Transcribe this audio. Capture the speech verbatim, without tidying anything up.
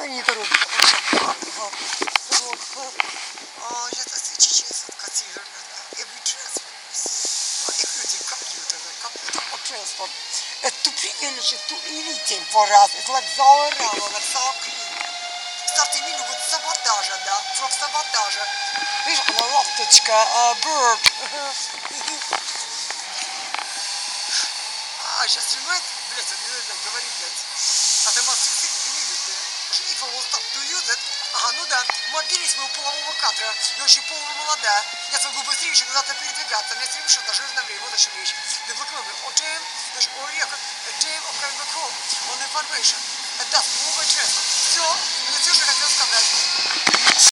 не торопится. А я так сейчас откатила. Every transfer. Every the computer, the computer transfer. Tu privilegie tu elite voraz, like Zaurama, like Sauclean. Starting me with sabotage, да, from sabotage. Видишь, она ласточка, bird. А, сейчас снимает, блядь, он не знает, говорит, блядь. А ты можешь фиксить, ты не видишь, блядь. If I will stop to use it. Ага, ну да, мы отделились моего полового кадра. Я очень полная молодая. Я смогу быстрее еще куда-то передвигаться. Мне все решено, даже на время. Вот о чем речь. The economy, or jam, значит, or record, a jam of kind of code, on information. Это даст много честно. Все, это все, что я хотел сказать.